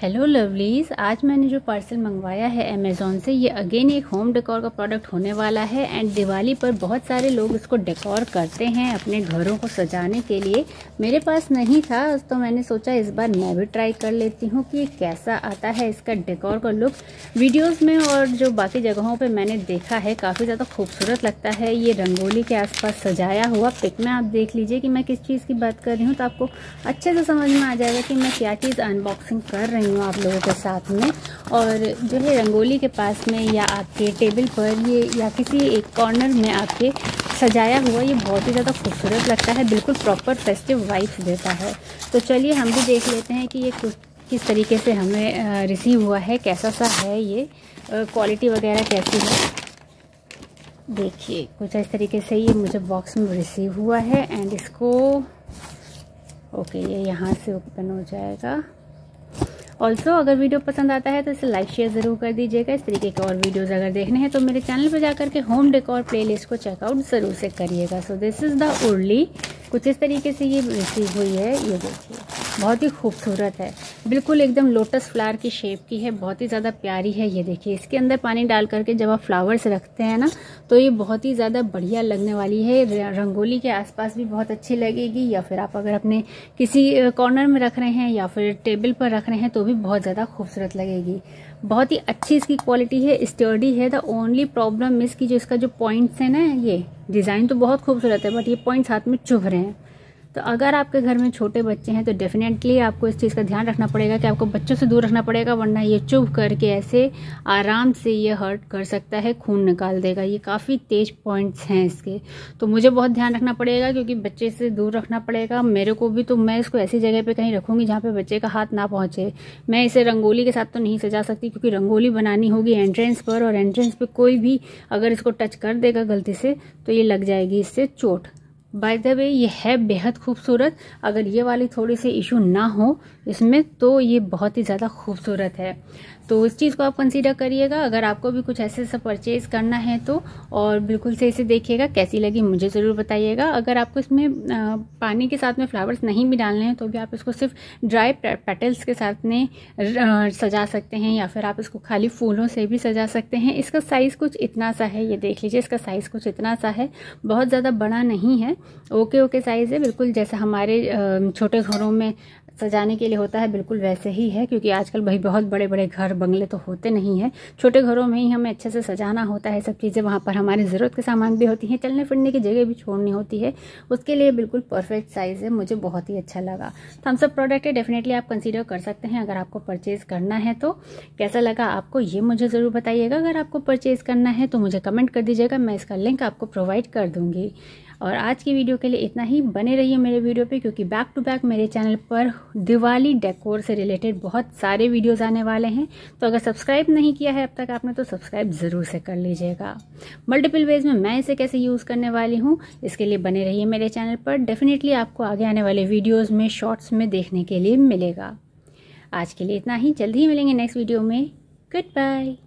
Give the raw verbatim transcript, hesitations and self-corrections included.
Hello lovelies, आज मैंने जो पार्सल मंगवाया है अमेज़ॉन से, ये अगेन एक होम डेकोर का प्रोडक्ट होने वाला है। एंड दिवाली पर बहुत सारे लोग इसको डेकोर करते हैं अपने घरों को सजाने के लिए। मेरे पास नहीं था तो मैंने सोचा इस बार मैं भी ट्राई कर लेती हूँ कि कैसा आता है इसका डेकोर का लुक। वीडियोस में और जो बाकी जगहों पे मैंने देखा है काफ़ी ज़्यादा खूबसूरत लगता है। ये रंगोली के आसपास सजाया हुआ, पिक में आप देख लीजिए कि मैं किस चीज़ की बात कर रही हूँ, तो आपको अच्छे से समझ में आ जाएगा कि मैं क्या चीज़ अनबॉक्सिंग कर रही हूँ आप लोगों के साथ में। और जो है रंगोली के पास में या आपके टेबल पर ये या किसी एक कॉर्नर में आपके सजाया हुआ, ये बहुत ही ज़्यादा खूबसूरत लगता है, बिल्कुल प्रॉपर फेस्टिव वाइब्स देता है। तो चलिए हम भी देख लेते हैं कि ये किस तरीके से हमें रिसीव हुआ है, कैसा सा है, ये क्वालिटी वगैरह कैसी है। देखिए कुछ इस तरीके से ये मुझे बॉक्स में रिसीव हुआ है। एंड इसको ओके ये यहाँ से ओपन हो जाएगा। ऑल्सो अगर वीडियो पसंद आता है तो इसे लाइक शेयर ज़रूर कर दीजिएगा। इस तरीके के और वीडियोस अगर देखने हैं तो मेरे चैनल पर जाकर के होम डेकोर प्लेलिस्ट को चेकआउट ज़रूर से करिएगा। So this is the urli, कुछ इस तरीके से ये रिसीव हुई है। ये देखिए बहुत ही खूबसूरत है, बिल्कुल एकदम लोटस फ्लावर की शेप की है, बहुत ही ज़्यादा प्यारी है। ये देखिए इसके अंदर पानी डाल करके जब आप फ्लावर्स रखते हैं ना तो ये बहुत ही ज़्यादा बढ़िया लगने वाली है। रंगोली के आसपास भी बहुत अच्छी लगेगी, या फिर आप अगर अपने किसी कॉर्नर में रख रहे हैं या फिर टेबल पर रख रहे हैं तो भी बहुत ज़्यादा खूबसूरत लगेगी। बहुत ही अच्छी इसकी क्वालिटी है, स्टर्डी है। द ओनली प्रॉब्लम इस की जो इसका जो पॉइंट्स है ना, ये डिज़ाइन तो बहुत खूबसूरत है बट ये पॉइंट्स हाथ में चुभ रहे हैं। तो अगर आपके घर में छोटे बच्चे हैं तो डेफिनेटली आपको इस चीज़ का ध्यान रखना पड़ेगा कि आपको बच्चों से दूर रखना पड़ेगा, वरना ये चुभ करके ऐसे आराम से ये हर्ट कर सकता है, खून निकाल देगा। ये काफ़ी तेज पॉइंट्स हैं इसके, तो मुझे बहुत ध्यान रखना पड़ेगा क्योंकि बच्चे से दूर रखना पड़ेगा मेरे को भी। तो मैं इसको ऐसी जगह पे कहीं रखूँगी जहाँ पे बच्चे का हाथ ना पहुँचे। मैं इसे रंगोली के साथ तो नहीं सजा सकती क्योंकि रंगोली बनानी होगी एंट्रेंस पर, और एंट्रेंस पर कोई भी अगर इसको टच कर देगा गलती से तो ये लग जाएगी इससे चोट। बाय द वे ये है बेहद खूबसूरत। अगर ये वाली थोड़ी सी इशू ना हो इसमें तो ये बहुत ही ज़्यादा खूबसूरत है। तो इस चीज़ को आप कंसीडर करिएगा अगर आपको भी कुछ ऐसे ऐसा परचेज़ करना है तो। और बिल्कुल से इसे देखिएगा, कैसी लगी मुझे ज़रूर बताइएगा। अगर आपको इसमें आ, पानी के साथ में फ्लावर्स नहीं भी डालने हैं तो भी आप इसको सिर्फ ड्राई पेटल्स के साथ में सजा सकते हैं, या फिर आप इसको खाली फूलों से भी सजा सकते हैं। इसका साइज़ कुछ इतना सा है, ये देख लीजिए इसका साइज़ कुछ इतना सा है, बहुत ज़्यादा बड़ा नहीं है, ओके ओके साइज़ है, बिल्कुल जैसा हमारे छोटे घरों में सजाने के लिए होता है बिल्कुल वैसे ही है। क्योंकि आजकल भाई बहुत बड़े बड़े घर बंगले तो होते नहीं हैं, छोटे घरों में ही हमें अच्छे से सजाना होता है सब चीज़ें। वहाँ पर हमारी ज़रूरत के सामान भी होती हैं, चलने फिरने की जगह भी छोड़नी होती है, उसके लिए बिल्कुल परफेक्ट साइज़ है। मुझे बहुत ही अच्छा लगा। थम्स अप प्रोडक्ट है, डेफिनेटली आप कंसीडर कर सकते हैं अगर आपको परचेज़ करना है तो। कैसा लगा आपको ये मुझे ज़रूर बताइएगा। अगर आपको परचेज़ करना है तो मुझे कमेंट कर दीजिएगा, मैं इसका लिंक आपको प्रोवाइड कर दूँगी। और आज की वीडियो के लिए इतना ही। बने रहिए मेरे वीडियो पे क्योंकि बैक टू बैक मेरे चैनल पर दिवाली डेकोर से रिलेटेड बहुत सारे वीडियोस आने वाले हैं। तो अगर सब्सक्राइब नहीं किया है अब तक आपने तो सब्सक्राइब ज़रूर से कर लीजिएगा। मल्टीपल वेज में मैं इसे कैसे यूज़ करने वाली हूँ इसके लिए बने रहिए मेरे चैनल पर। डेफिनेटली आपको आगे आने वाले वीडियोज़ में शॉर्ट्स में देखने के लिए मिलेगा। आज के लिए इतना ही, जल्दी ही मिलेंगे नेक्स्ट वीडियो में। Good bye.